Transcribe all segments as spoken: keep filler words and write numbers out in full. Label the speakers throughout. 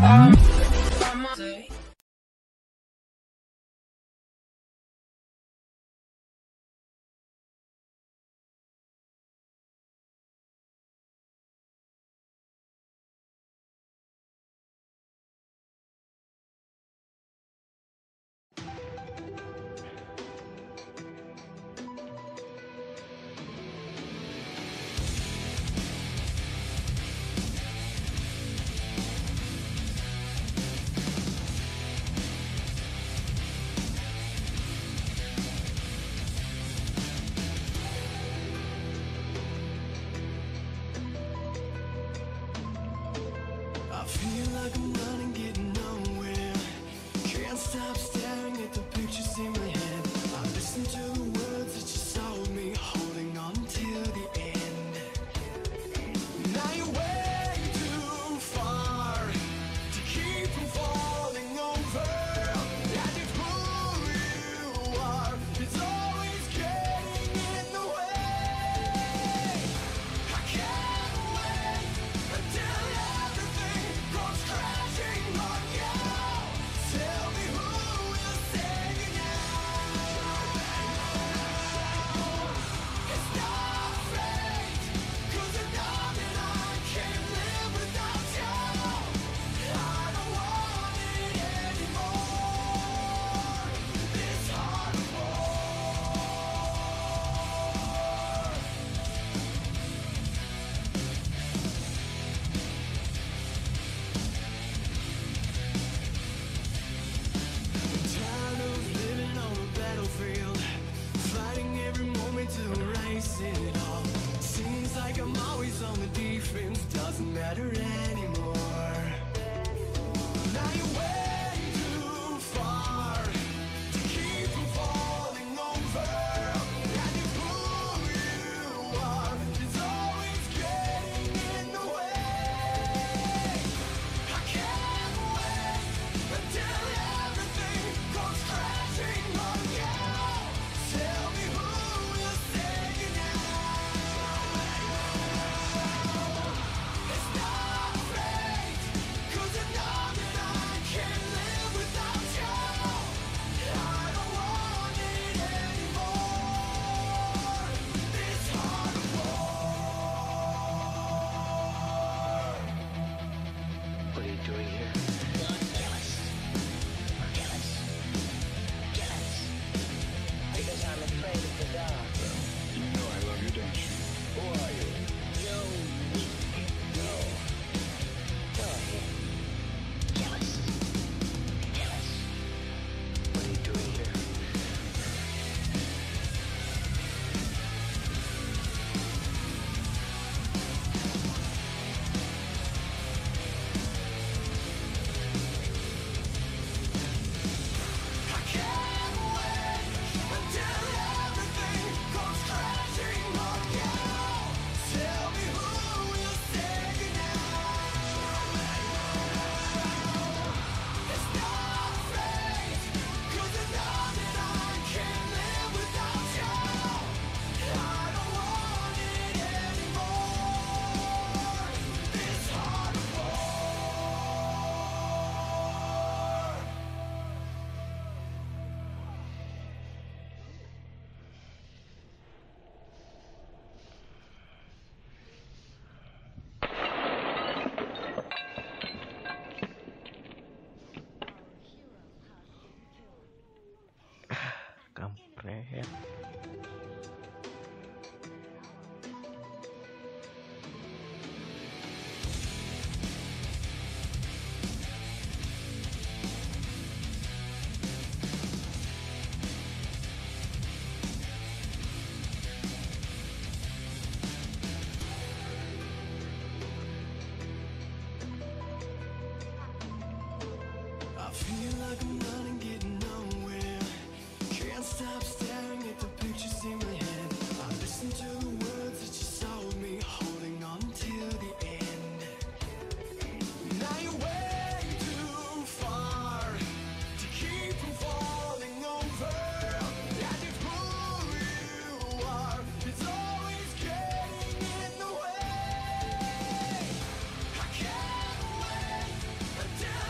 Speaker 1: I feel like I'm running, getting nowhere. Can't stop staring at the pictures in my head. I listen to the words that you told me, holding on till the end. Now you're way too far to keep from falling over. And if who you are is always getting in the way, I can't wait until everything goes crashing on you. Tell me who will save you now. It's not fate, 'cause I know that I can't live without you. I don't want it anymore, this heart of war. Tired of living on a battlefield, fighting every moment to erase it all. Seems like I'm always on the defense, doesn't matter anymore. Now you're way too far to keep from falling over. And if who you are is always getting in the way, I can't wait until everything goes crashing on you. Tell me who will save you now. It's not fate, 'cause I know that I can't live without you. I don't want it anymore, this heart of war.
Speaker 2: What are you doing here?
Speaker 3: Don't kill us. Kill us. Kill us. Because I'm afraid of the dark.
Speaker 2: You know I love you, don't you? Who are you?
Speaker 3: You're weak.
Speaker 2: No.
Speaker 3: Go ahead. Kill us. Kill us.
Speaker 2: What are you doing here?
Speaker 1: I can't wait until everything goes crashing on you. Tell me who will save you now. It's not fate, 'cause I know that I can't live without you. I don't want it anymore, this heart of war.
Speaker 4: Kampret.
Speaker 1: I feel like I'm running, getting nowhere. Can't stop staring at the pictures in my head. I listen to the words that you told me, holding on till the end. Now you're way too far to keep from falling over. And if who you are is always getting in the way, I can't wait until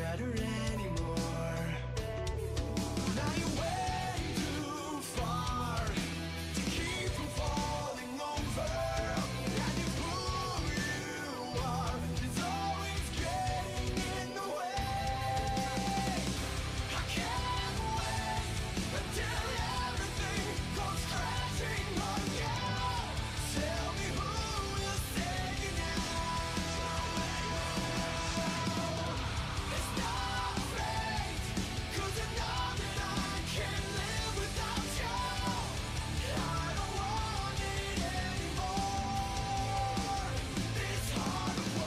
Speaker 1: matter anymore. Now you're way too far to keep from falling over. And if who you are is always getting in the way, I can't wait until everything comes crashing on you. Tell me who will save you now. It's not fate, 'cause I know that I can't live without you. I don't want it anymore. This heart of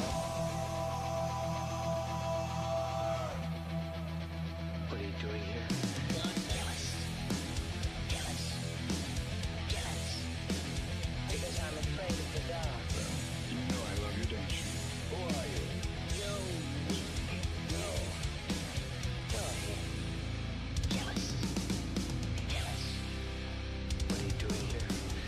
Speaker 1: war.
Speaker 2: What are you doing here?
Speaker 3: Don't kill us. Kill us. Kill us. Because I'm afraid of the dark.
Speaker 2: You know I love you, don't you? Who are you?
Speaker 3: You're weak. No. Go ahead. Kill us. Kill us.
Speaker 2: What are you doing here?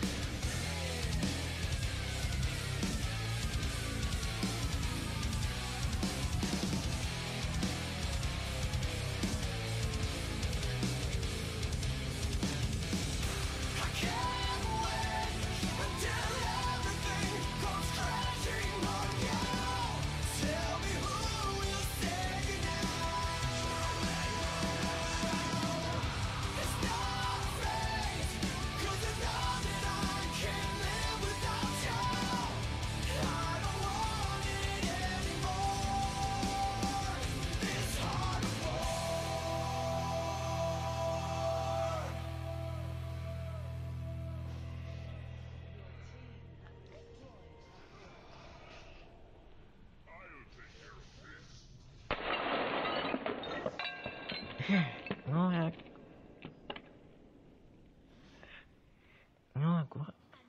Speaker 1: I can't wait until everything comes crashing on you. Tell me who will save you now. It's not fate, 'cause I know that I can't live without you. I don't want it anymore. This heart of war.
Speaker 4: No, ya. No, gua.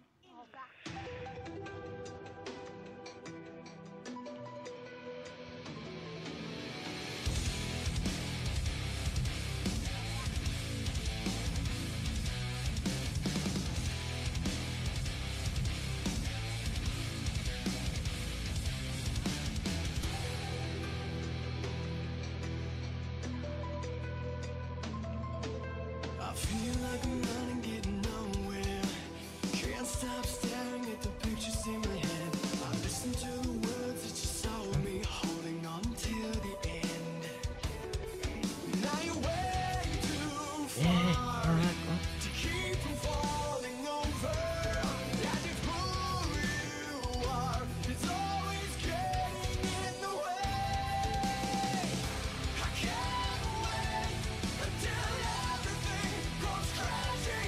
Speaker 1: I feel like I'm running, getting nowhere. Can't stop staring at the pictures in my head. I listen to the words that you told me, holding on till the end. Now you're way too
Speaker 4: Eh,
Speaker 1: far
Speaker 4: alright, gua.
Speaker 1: to keep from falling over. And if who you are is always getting in the way, I can't wait until everything comes crashing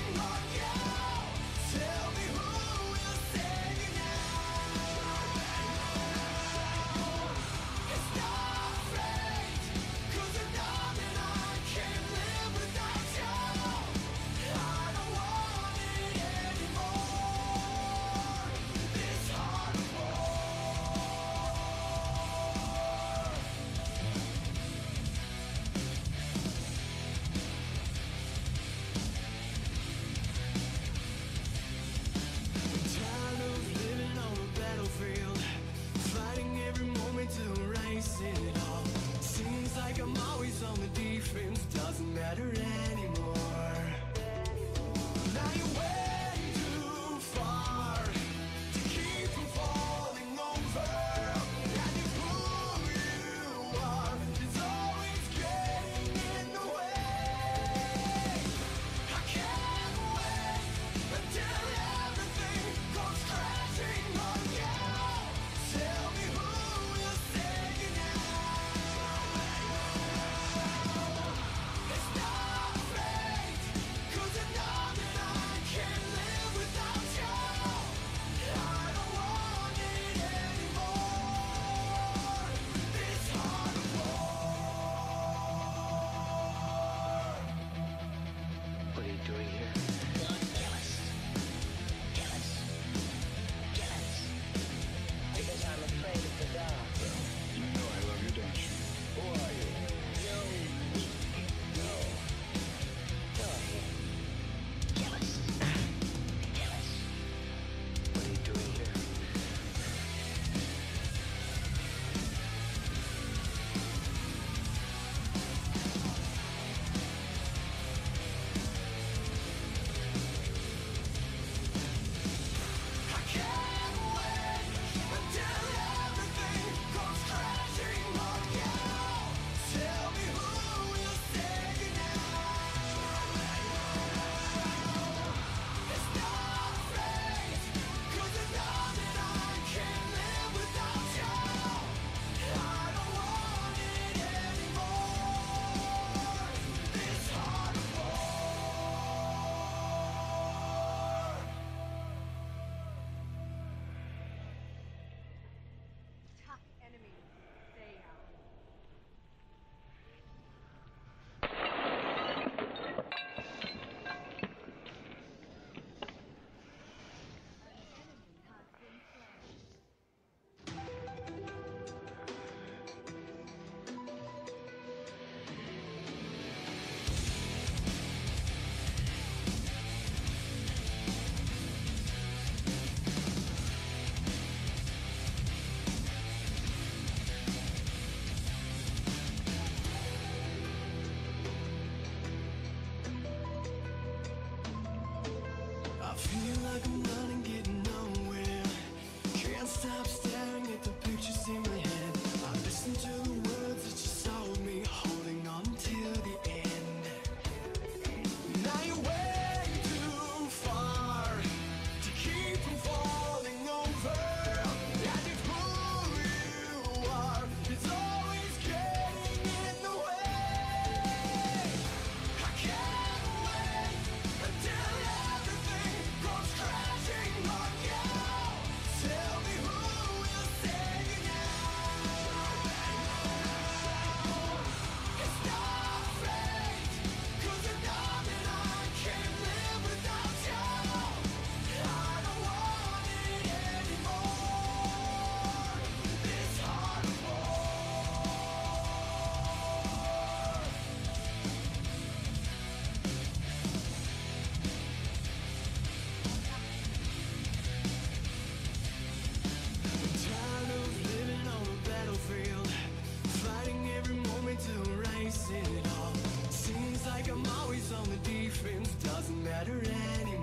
Speaker 1: lose it all. Seems like I'm always on the defense, doesn't matter anymore.